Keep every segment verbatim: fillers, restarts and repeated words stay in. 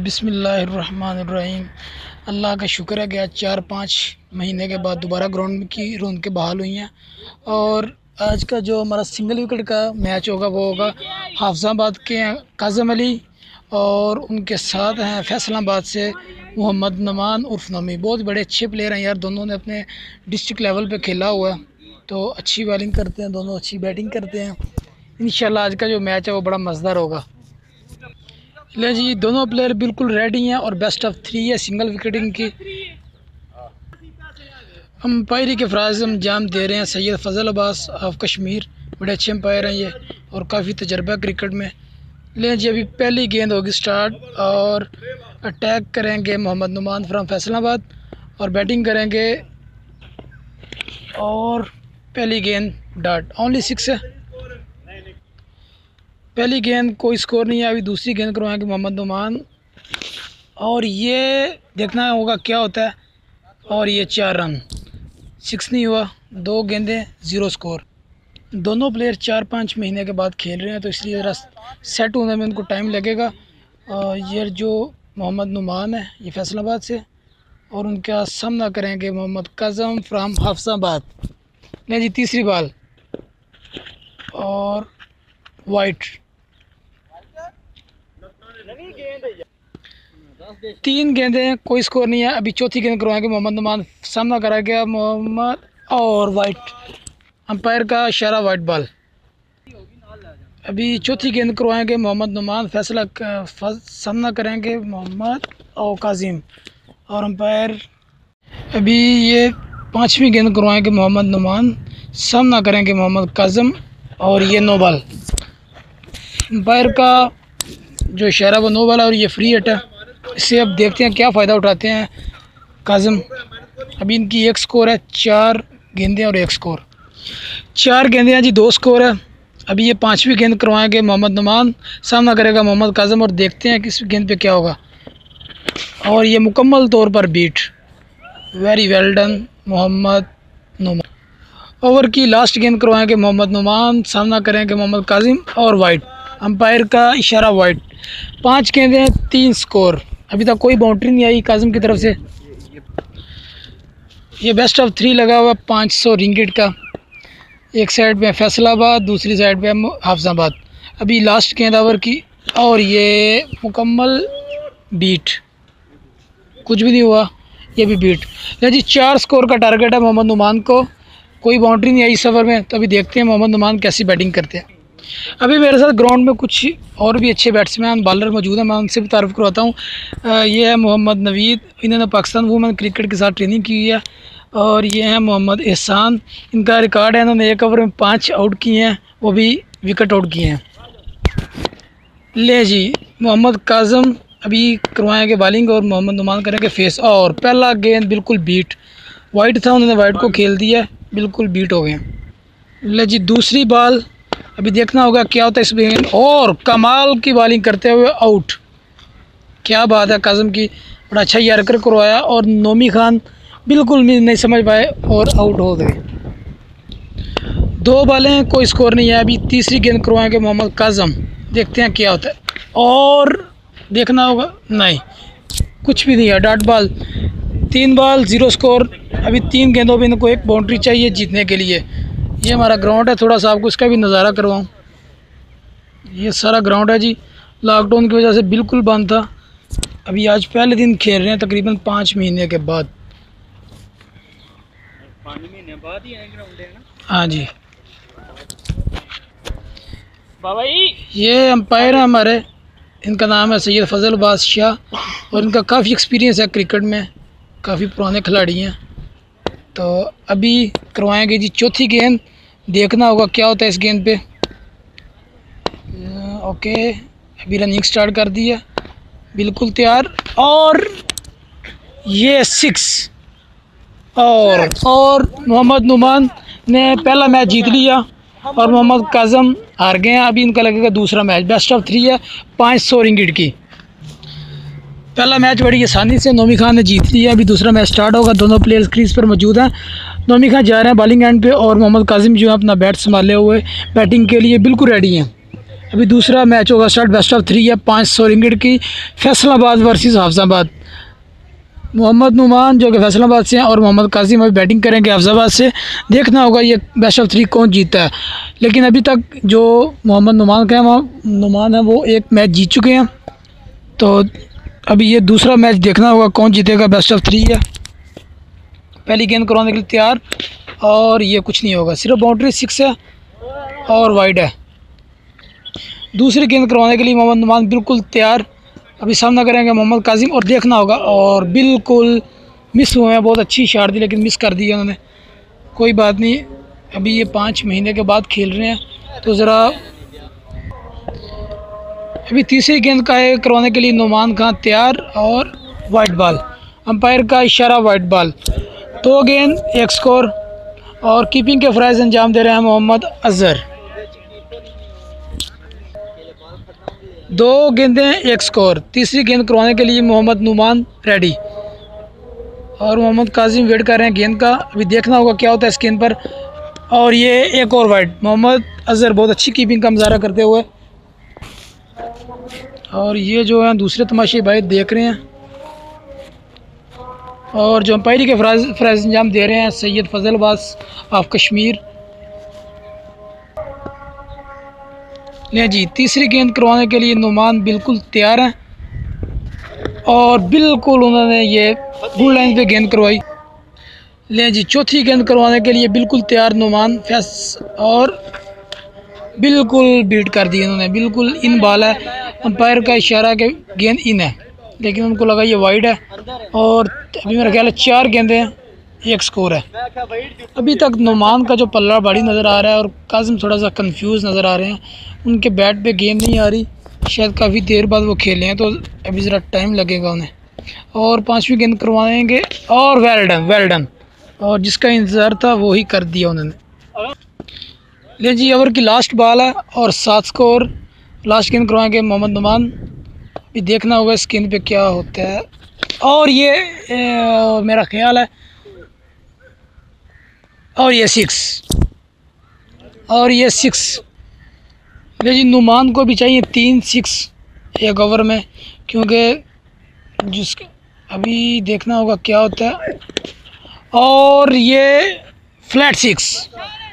बिस्मिल्लाहिर्रहमानिर्रहीम। अल्लाह का शुक्र है कि आज चार पाँच महीने के बाद दोबारा ग्राउंड की रौनकें बहाल हुई हैं। और आज का जो हमारा सिंगल विकेट का मैच होगा वो होगा हाफिजाबाद के काज़म अली और उनके साथ हैं फैसलाबाद से मोहम्मद नमान उर्फ नमी। बहुत बड़े अच्छे प्लेयर हैं यार, दोनों ने अपने डिस्ट्रिक्ट लेवल पे खेला हुआ है, तो अच्छी बॉलिंग करते हैं दोनों, अच्छी बैटिंग करते हैं। इंशाल्लाह आज का जो मैच है वो बड़ा मज़ेदार होगा। ले जी, दोनों प्लेयर बिल्कुल रेडी हैं और बेस्ट ऑफ थ्री है सिंगल विकेटिंग की। अंपायरी के फ़राज़ हम जाम दे रहे हैं सैयद फजल अब्बास ऑफ कश्मीर। बड़े अच्छे अंपायर हैं ये और काफ़ी तजर्बा क्रिकेट में। ले जी, अभी पहली गेंद होगी स्टार्ट और अटैक करेंगे मोहम्मद नुमान फ्राम फैसलाबाद और बैटिंग करेंगे। और पहली गेंद डॉट, ओनली सिक्स है। पहली गेंद कोई स्कोर नहीं है। अभी दूसरी गेंद करवाएंगे मोहम्मद नुमान और ये देखना होगा क्या होता है। और ये चार रन, सिक्स नहीं हुआ, दो गेंदें ज़ीरो स्कोर। दोनों प्लेयर चार पाँच महीने के बाद खेल रहे हैं तो इसलिए ज़रा सेट होने में उनको टाइम लगेगा। और ये जो मोहम्मद नुमान है ये फैसलाबाद से और उनका सामना करेंगे मोहम्मद काज़म फ्राम हाफिजाबाद। नहीं जी, तीसरी बॉल और वाइट। तीन गेंदें, कोई स्कोर नहीं है। अभी चौथी गेंद करवाएंगे मोहम्मद नुमान, सामना करा गया मोहम्मद और वाइट, अंपायर का इशारा वाइट बॉल। अभी चौथी गेंद करवाएंगे मोहम्मद नुमान, फैसला सामना करेंगे मोहम्मद और काजिम और अंपायर। अभी ये पाँचवीं गेंद करवाएंगे मोहम्मद नुमान, सामना करेंगे मोहम्मद काज़म और ये नो बॉल। अंपायर का जो इशारा वो नो बॉल और ये फ्री हिट है। इससे अब देखते हैं क्या फ़ायदा उठाते हैं काज़म। अभी इनकी एक स्कोर है, चार गेंदें और एक स्कोर। चार गेंदें हैं जी, दो स्कोर है। अभी ये पांचवी गेंद करवाएंगे मोहम्मद नुमान, सामना करेगा मोहम्मद काज़म और देखते हैं किस गेंद पे क्या होगा। और ये मुकम्मल तौर पर beat, very well done Mohammad Numan. Over की लास्ट गेंद करवाएंगे मोहम्मद नुमान, सामना करेंगे मोहम्मद काज़िम और वाइट, अंपायर का इशारा वाइट। पाँच गेंदें, तीन स्कोर। अभी तक कोई बाउंड्री नहीं आई काज़िम की तरफ से। ये बेस्ट ऑफ थ्री लगा हुआ पाँच सौ रिंगिट का। एक साइड पे फैसलाबाद, दूसरी साइड पे हाफिजाबाद। अभी लास्ट गेंद ओवर की और ये मुकम्मल बीट, कुछ भी नहीं हुआ, ये भी बीट। जी, चार स्कोर का टारगेट है मोहम्मद नुमान को। कोई बाउंड्री नहीं आई इस ओवर में, तो अभी देखते हैं मोहम्मद नुमान कैसी बैटिंग करते हैं। अभी मेरे साथ ग्राउंड में कुछ और भी अच्छे बैट्समैन बॉलर मौजूद हैं, मैं उनसे भी तारुफ करवाता हूँ। ये है मोहम्मद नवीद, इन्होंने पाकिस्तान वुमेन क्रिकेट के साथ ट्रेनिंग की है। और ये है मोहम्मद एहसान, इनका रिकॉर्ड है, इन्होंने एक ओवर में पाँच आउट किए हैं, वो भी विकेट आउट किए हैं। ले जी, मोहम्मद काज़म अभी करवाएंगे बॉलिंग और मोहम्मद नुमान करेंगे फेस। और पहला गेंद बिल्कुल बीट, वाइट था, उन्होंने वाइट को खेल दिया, बिल्कुल बीट हो गए। ले जी, दूसरी बॉल, अभी देखना होगा क्या होता है इस गेंद। और कमाल की बॉलिंग करते हुए आउट, क्या बात है काज़म की, बड़ा अच्छा यार्कर करवाया और नोमी खान बिल्कुल भी नहीं समझ पाए और आउट हो गए। दो बॉलें, कोई स्कोर नहीं है। अभी तीसरी गेंद करवाएंगे मोहम्मद काज़म, देखते हैं क्या होता है। और देखना होगा, नहीं कुछ भी नहीं है, डॉट बॉल। तीन बॉल ज़ीरो स्कोर। अभी तीन गेंदों में इनको एक बाउंड्री चाहिए जीतने के लिए। ये हमारा ग्राउंड है, थोड़ा सा आपको इसका भी नज़ारा करवाऊँ। ये सारा ग्राउंड है जी, लॉकडाउन की वजह से बिल्कुल बंद था। अभी आज पहले दिन खेल रहे हैं तकरीबन पाँच महीने के बाद। पाँच महीने बाद ही आए ग्राउंड है ना? हाँ जी बाबा जी। ये अंपायर है हमारे, इनका नाम है सैयद फजल अब्बास शाह और इनका काफ़ी एक्सपीरियंस है क्रिकेट में, काफ़ी पुराने खिलाड़ी हैं। तो अभी करवाएंगे जी चौथी गेंद, देखना होगा क्या होता है इस गेंद पे। ओके, अभी रनिंग स्टार्ट कर दी है, बिल्कुल तैयार। और ये सिक्स। और और मोहम्मद नुमान ने पहला मैच जीत लिया और मोहम्मद काज़म हार गए हैं। अभी इनका लगेगा दूसरा मैच, बेस्ट ऑफ थ्री है, पाँच सौ रिंगिट की। पहला मैच बड़ी आसानी से नोमी खान ने जीत लिया। अभी दूसरा मैच स्टार्ट होगा, दोनों प्लेयर्स क्रीज पर मौजूद हैं। नोमी खान जा रहे हैं बॉलिंग एंड पे और मोहम्मद काज़िम जो है अपना बैट संभाले हुए बैटिंग के लिए बिल्कुल रेडी हैं। अभी दूसरा मैच होगा स्टार्ट, बेस्ट ऑफ थ्री है, पाँच सौ रिंगिट की, फैसलाबाद वर्सेस हाफिजाबाद। मोहम्मद नुमान जो कि फैसलाबाद से हैं और मोहम्मद कासिम अभी बैटिंग करेंगे हाफिजाबाद से। देखना होगा ये बेस्ट ऑफ थ्री कौन जीतता है, लेकिन अभी तक जो मोहम्मद नुमान का है नुमान है वो एक मैच जीत चुके हैं, तो अभी ये दूसरा मैच देखना होगा कौन जीतेगा। बेस्ट ऑफ थ्री है, पहली गेंद करवाने के लिए तैयार, और ये कुछ नहीं होगा, सिर्फ बाउंड्री सिक्स है और वाइड है। दूसरी गेंद करवाने के लिए मोहम्मद नुमान बिल्कुल तैयार, अभी सामना करेंगे मोहम्मद कासिम, और देखना होगा, और बिल्कुल मिस हुए हैं, बहुत अच्छी शॉट दी लेकिन मिस कर दी है उन्होंने। कोई बात नहीं, अभी ये पाँच महीने के बाद खेल रहे हैं तो ज़रा। अभी तीसरी गेंद का है करवाने के लिए नुमान खान तैयार, और वाइट बॉल, अंपायर का इशारा वाइट बॉल। दो गेंद एक स्कोर, और कीपिंग के फ्राइज अंजाम दे रहे हैं मोहम्मद अजहर। दो गेंदें एक स्कोर। तीसरी गेंद करवाने के लिए मोहम्मद नुमान रेडी, और मोहम्मद कासिम वेट कर रहे हैं गेंद का। अभी देखना होगा क्या होता है इस गेंद पर, और ये एक और वाइड। मोहम्मद अजहर बहुत अच्छी कीपिंग का मुजाहरा करते हुए, और ये जो है दूसरे तमाशे भाई देख रहे हैं, और जो अंपायरी के फ्राइज फ्राइज अंजाम दे रहे हैं सैयद फजल अब्बास ऑफ कश्मीर। ले जी, तीसरी गेंद करवाने के लिए नुमान बिल्कुल तैयार हैं, और बिल्कुल उन्होंने ये गुड लाइन पे गेंद करवाई। ले जी, चौथी गेंद करवाने के लिए बिल्कुल तैयार नुमान फैस, और बिल्कुल बीट कर दी इन्होंने, बिल्कुल इन बॉल है। अंपायर का इशारा कि गेंद इन है, लेकिन उनको लगा ये वाइड है, और अभी मेरा ख्याल है चार गेंदें एक स्कोर है। अभी तक नुमान का जो पल्ला बड़ी नज़र आ रहा है, और कासिम थोड़ा सा कंफ्यूज नज़र आ रहे हैं, उनके बैट पे गेंद नहीं आ रही, शायद काफ़ी देर बाद वो खेले हैं तो अभी ज़रा टाइम लगेगा उन्हें। और पांचवी गेंद करवाएंगे, और वेल डन वेल डन, और जिसका इंतज़ार था वो ही कर दिया उन्होंने। ले जी, ओवर की लास्ट बॉल है और सात स्कोर। लास्ट गेंद करवाएंगे मोहम्मद नुमान, अभी देखना होगा इस गेंद पे क्या होता है, और ये ए, मेरा ख्याल है, और ये सिक्स, और ये सिक्स। ले जी, नुमान को भी चाहिए तीन सिक्स एक ओवर में, क्योंकि जिसके अभी देखना होगा क्या होता है, और ये फ्लैट सिक्स।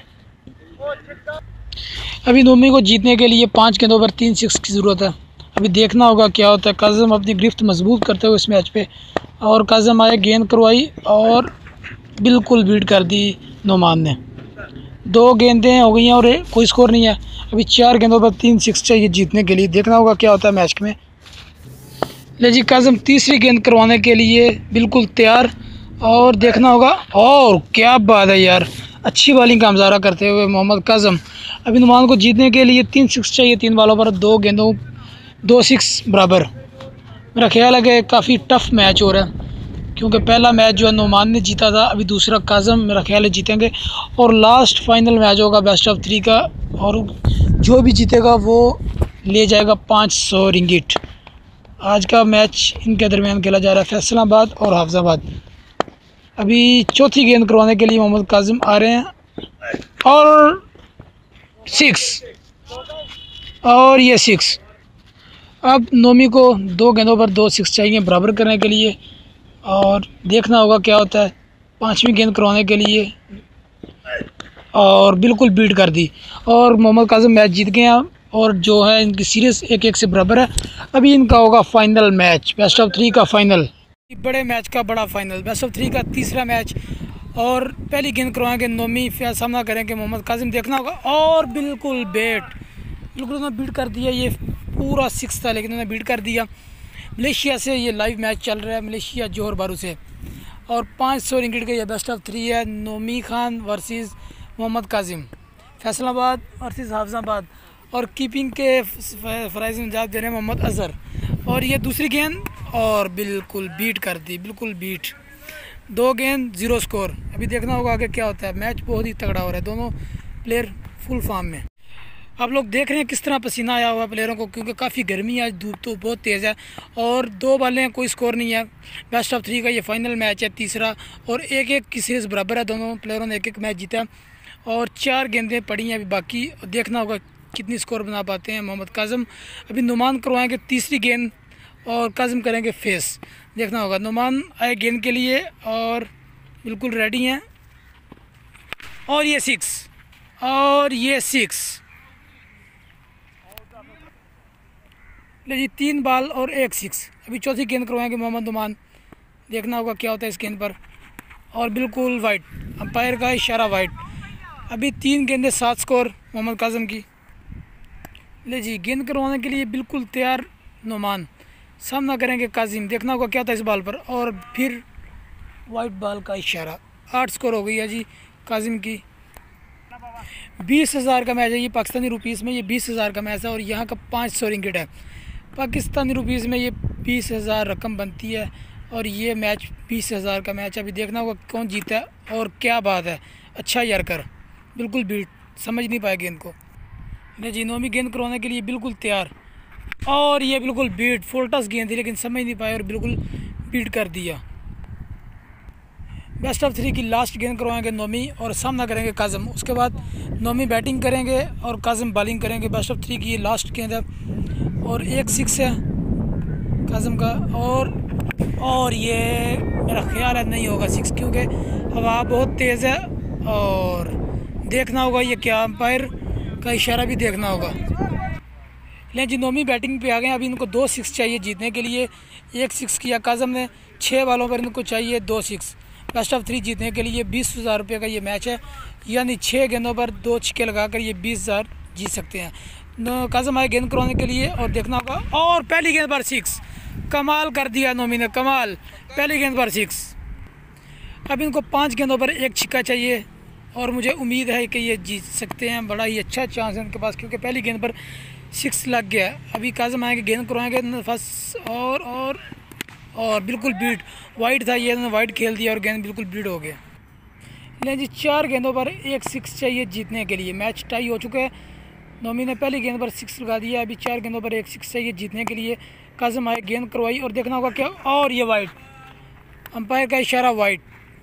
अभी नोमी को जीतने के लिए पाँच गेंदों पर तीन सिक्स की ज़रूरत है, अभी देखना होगा क्या होता है। कासिम अपनी गिरफ्त मजबूत करते हुए इस मैच पे, और कासिम आए, गेंद करवाई, और बिल्कुल बीट कर दी नुमान ने। दो गेंदें हो गई हैं और कोई स्कोर नहीं है, अभी चार गेंदों पर तीन सिक्स चाहिए जीतने के लिए। देखना होगा क्या होता है मैच में। ले जी, कासिम तीसरी गेंद करवाने के लिए बिल्कुल तैयार, और देखना होगा, और क्या बात है यार, अच्छी बॉलिंग का मुजाहरा करते हुए मोहम्मद कासिम। अभी नुमान को जीतने के लिए तीन सिक्स चाहिए, तीन बॉलों पर दो गेंदों दो सिक्स बराबर। मेरा ख्याल है कि काफ़ी टफ मैच हो रहा है, क्योंकि पहला मैच जो है नुमान ने जीता था, अभी दूसरा कासिम मेरा ख्याल है जीतेंगे, और लास्ट फाइनल मैच होगा बेस्ट ऑफ थ्री का, और जो भी जीतेगा वो ले जाएगा पाँच सौ रिंगिट। आज का मैच इनके दरमियान खेला जा रहा है, फैसलाबाद और हाफिजाबाद। अभी चौथी गेंद करवाने के लिए मोहम्मद कासिम आ रहे हैं, और सिक्स, और ये सिक्स। अब नोमी को दो गेंदों पर दो सिक्स चाहिए बराबर करने के लिए, और देखना होगा क्या होता है। पांचवी गेंद करवाने के लिए, और बिल्कुल बीट कर दी, और मोहम्मद कासिम मैच जीत गए हैं, और जो है इनकी सीरीज़ एक एक से बराबर है। अभी इनका होगा final match, best of three का फाइनल, बड़े मैच का बड़ा फाइनल, बेस्ट ऑफ थ्री का तीसरा मैच। और पहली गेंद करवाएंगे नोमी, फिर सामना करेंगे मोहम्मद कासिम। देखना होगा, और बिल्कुल बेट, बिल्कुल उन्होंने बीट कर दिया, ये पूरा सिक्स था लेकिन उन्होंने बीट कर दिया। मलेशिया से ये लाइव मैच चल रहा है, मलेशिया जोहर बारू से, और पाँच सौ रिंगिट का ये बेस्ट ऑफ थ्री है। नोमी खान वर्सेस मोहम्मद कासिम, फैसलाबाद वर्सेस हाफिजाबाद, और कीपिंग के फ्राइज अंजाम दे रहे हैं मोहम्मद अजहर। और ये दूसरी गेंद, और बिल्कुल बीट कर दी, बिल्कुल बीट। दो गेंद जीरो स्कोर। अभी देखना होगा आगे क्या होता है। मैच बहुत ही तगड़ा हो रहा है, दोनों प्लेयर फुल फॉर्म में। आप लोग देख रहे हैं किस तरह पसीना आया हुआ प्लेयरों को, क्योंकि काफ़ी गर्मी है, आज धूप तो बहुत तेज़ है, और दो बालें हैं, कोई स्कोर नहीं है। बेस्ट ऑफ थ्री का ये फाइनल मैच है तीसरा, और एक एक की सीरीज़ बराबर है, दोनों प्लेयरों ने एक एक मैच जीता, और चार गेंदें पड़ी हैं अभी बाकी। देखना होगा कितनी स्कोर बना पाते हैं मोहम्मद काज़म। अभी नुमान करवाएंगे तीसरी गेंद और काज़म करेंगे फेस। देखना होगा, नुमान आए गेंद के लिए और बिल्कुल रेडी हैं। और ये सिक्स, और ये सिक्स। ले जी, तीन बॉल और एक सिक्स। अभी चौथी गेंद करवाएंगे मोहम्मद नुमान। देखना होगा क्या होता है इस गेंद पर। और बिल्कुल वाइट, अंपायर का इशारा वाइट। अभी तीन गेंदें, सात स्कोर मोहम्मद काज़म की। ले जी, गेंद करवाने के लिए बिल्कुल तैयार नुमान। सामना करेंगे काजिम। देखना होगा क्या होता है इस बॉल पर। और फिर वाइट बॉल का इशारा। आठ स्कोर हो गई है जी काजिम की। बीस हज़ार का मैच है ये पाकिस्तानी रुपीज़ में। ये बीस हज़ार का मैच है और यहाँ का पाँच सौ रिंगिट है। पाकिस्तानी रुपीज़ में ये बीस हज़ार रकम बनती है और ये मैच बीस हज़ार का मैच है। अभी देखना होगा कौन जीता है। और क्या बात है, अच्छा यारकर, बिल्कुल बीट, समझ नहीं पाए गेंद को। नहीं जी, नोमी गेंद करवाने के लिए बिल्कुल तैयार। और ये बिल्कुल बीट, फुल टस गेंद थी लेकिन समझ नहीं पाए और बिल्कुल बीट कर दिया। बेस्ट ऑफ थ्री की लास्ट गेंद करवाएंगे नोमी और सामना करेंगे काज़म। उसके बाद नोमी बैटिंग करेंगे और काज़म बॉलिंग करेंगे। बेस्ट ऑफ थ्री की ये लास्ट गेंद है और एक सिक्स है काज़म का। और और ये मेरा ख्याल है नहीं होगा सिक्स, क्योंकि हवा बहुत तेज़ है। और देखना होगा ये क्या, अंपायर का इशारा भी देखना होगा। लेकिन जी, नोमी बैटिंग पे आ गए। अभी इनको दो सिक्स चाहिए जीतने के लिए। एक सिक्स किया काज़म ने, छः बॉलों पर इनको चाहिए दो सिक्स। बेस्ट ऑफ थ्री जीतने के लिए बीस हज़ार रुपये का ये मैच है, यानी छः गेंदों पर दो छक्के लगाकर ये बीस हज़ार जीत सकते हैं। काज़म आए गेंद करवाने के लिए और देखना होगा। और पहली गेंद पर सिक्स, कमाल कर दिया नोमी ने, कमाल, पहली गेंद पर सिक्स। अब इनको पाँच गेंदों पर एक छक्का चाहिए और मुझे उम्मीद है कि ये जीत सकते हैं। बड़ा ही अच्छा चांस है इनके पास, क्योंकि पहली गेंद पर सिक्स लग गया। अभी काज़म आएंगे गेंद करवाएंगे फर्स्ट। और और और बिल्कुल बीट, वाइट था ये, इन्होंने वाइट खेल दिया और गेंद बिल्कुल बीट हो गया। लेकिन जी, चार गेंदों पर एक सिक्स चाहिए जीतने के लिए। मैच टाई हो चुका है। नोमी ने पहली गेंद पर सिक्स लगा दिया। अभी चार गेंदों पर एक सिक्स चाहिए जीतने के लिए। काज़म आए गेंद करवाई और देखना होगा क्या। और ये वाइट, अंपायर का इशारा वाइट।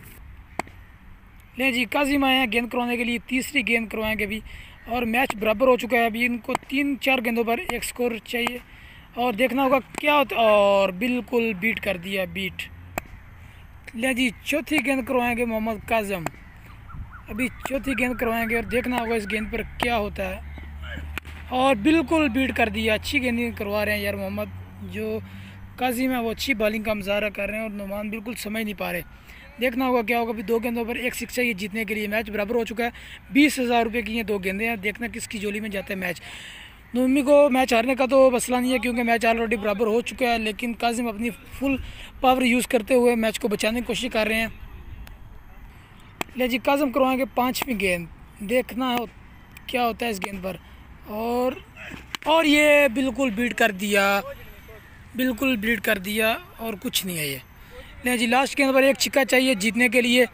ले जी, काज़िम आए हैं गेंद करवाने के लिए। तीसरी गेंद करवाएंगे अभी और मैच बराबर हो चुका है। अभी इनको तीन चार गेंदों पर एक स्कोर चाहिए और देखना होगा क्या होता। और बिल्कुल बीट कर दिया, बीट। ले जी, चौथी गेंद करवाएंगे मोहम्मद काज़म। अभी चौथी गेंद करवाएंगे और देखना होगा इस गेंद पर क्या होता है। और बिल्कुल बीट कर दिया। अच्छी गेंद करवा रहे हैं यार मोहम्मद, जो काज़िम है वो अच्छी बॉलिंग का मुजाहरा कर रहे हैं और नुमान बिल्कुल समझ नहीं पा रहे। देखना होगा क्या होगा। अभी दो गेंदों पर एक सिक्स चाहिए जीतने के लिए। मैच बराबर हो चुका है। बीस हज़ार रुपये की ये दो गेंदें हैं। देखना किसकी जोली में जाता है मैच। नोमी को मैच हारने का तो मसला नहीं है, क्योंकि मैच ऑलरेडी बराबर हो चुका है। लेकिन काज़िम अपनी फुल पावर यूज़ करते हुए मैच को बचाने की कोशिश कर रहे हैं। ले जी, काज़िम करवाएंगे पाँचवीं गेंद। देखना हो क्या होता है इस गेंद पर। और और ये बिल्कुल बीट कर दिया, बिल्कुल बीट कर दिया और कुछ नहीं है ये। ले जी, लास्ट गेंद पर एक छक्का चाहिए जीतने के लिए।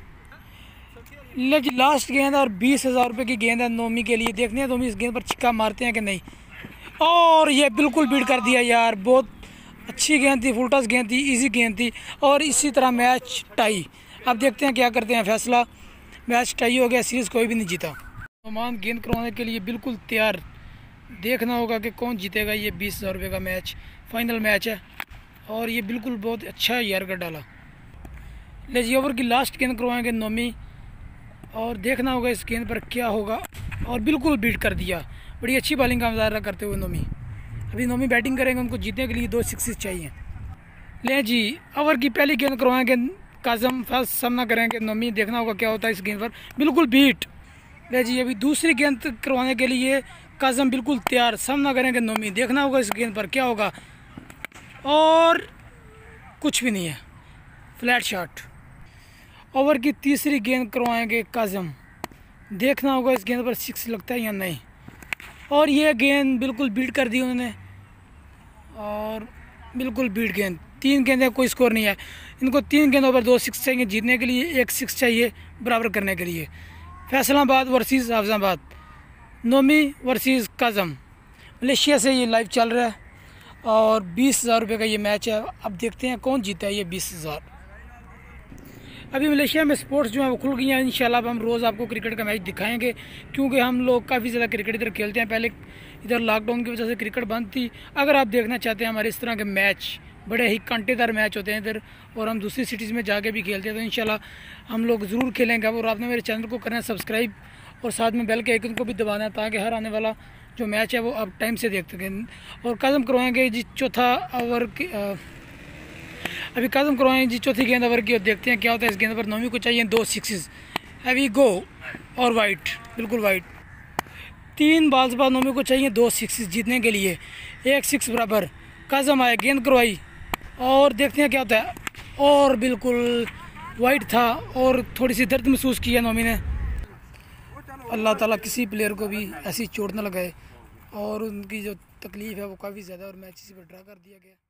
ले जी, लास्ट गेंद और बीस हज़ार रुपये की गेंद है नोमी के लिए। देखने हैं नोमी इस गेंद पर छक्का मारते हैं कि नहीं। और ये बिल्कुल बीट कर दिया यार, बहुत अच्छी गेंद थी, फुल टॉस गेंद थी, इजी गेंद थी। और इसी तरह मैच टाई। अब देखते हैं क्या करते हैं फैसला। मैच टाई हो गया, सीरीज़ कोई भी नहीं जीता। नुमान गेंद करवाने के लिए बिल्कुल तैयार। देखना होगा कि कौन जीतेगा ये बीस हज़ार रुपये का मैच। फाइनल मैच है और ये बिल्कुल बहुत अच्छा यार कर डाला। ले जी, ओवर की लास्ट गेंद करवाएंगे नोमी और देखना होगा इस गेंद पर क्या होगा। और बिल्कुल बीट कर दिया। बड़ी अच्छी बॉलिंग का मुजाहरा करते हुए नोमी। अभी नोमी बैटिंग करेंगे, उनको जीतने के लिए दो सिक्सेस चाहिए। ले जी, ओवर की पहली गेंद करवाएंगे काज़म, फर्स्ट सामना करेंगे नोमी। देखना होगा क्या होता है इस गेंद पर। बिल्कुल बीट। ले जी, अभी दूसरी गेंद करवाने के लिए काज़म बिल्कुल तैयार। सामना करेंगे नोमी। देखना होगा इस गेंद पर क्या होगा। और कुछ भी नहीं है, फ्लैट शॉट। ओवर की तीसरी गेंद करवाएंगे काज़म। देखना होगा इस गेंद पर सिक्स लगता है या नहीं। और ये गेंद बिल्कुल बीट कर दी उन्होंने और बिल्कुल बीट गेंद। तीन गेंदें, कोई स्कोर नहीं है। इनको तीन गेंदों पर दो सिक्स चाहिए जीतने के लिए। एक सिक्स चाहिए बराबर करने के लिए। Faisalabad versus Hafizabad, Nomi versus Kazim. Malaysia से ये लाइव चल रहा है और बीस हज़ार रुपये का ये मैच है। अब देखते हैं कौन जीता है ये बीस हज़ार। अभी मलेशिया में स्पोर्ट्स जो है वो खुल गई हैं। इंशाल्लाह अब हम रोज़ आपको क्रिकेट का मैच दिखाएंगे, क्योंकि हम लोग काफ़ी ज़्यादा क्रिकेट इधर खेलते हैं। पहले इधर लॉकडाउन की वजह से क्रिकेट बंद थी। अगर आप देखना चाहते हैं हमारे इस तरह के मैच, बड़े ही कांटेदार मैच होते हैं इधर, और हम दूसरी सिटीज़ में जाके भी खेलते हैं, तो इंशाल्लाह हम लोग ज़रूर खेलेंगे। और आपने मेरे चैनल को करना है सब्सक्राइब और साथ में बेल के आइकन को भी दबाना है, ताकि हर आने वाला जो मैच है वो आप टाइम से देख सकें। और कदम करवाएंगे जी चौथा ओवर की, अभी कदम करवाएंगे जी चौथी गेंद ओवर की, और देखते हैं क्या होता है इस गेंद पर। नौवीं को चाहिए दो सिक्सेस, हैवी गो और वाइट, बिल्कुल वाइट। तीन बॉल्स बाद नौवीं को चाहिए दो सिक्सेस जीतने के लिए, एक सिक्स बराबर। कदम आए, गेंद करवाई और देखते हैं क्या होता है, और बिल्कुल वाइट था और थोड़ी सी दर्द महसूस किया नौमी ने। अल्लाह ताला किसी प्लेयर को भी ऐसी चोट न लगाए, और उनकी जो तकलीफ़ है वो काफ़ी ज़्यादा, और मैच इसी पर ड्रा कर दिया गया।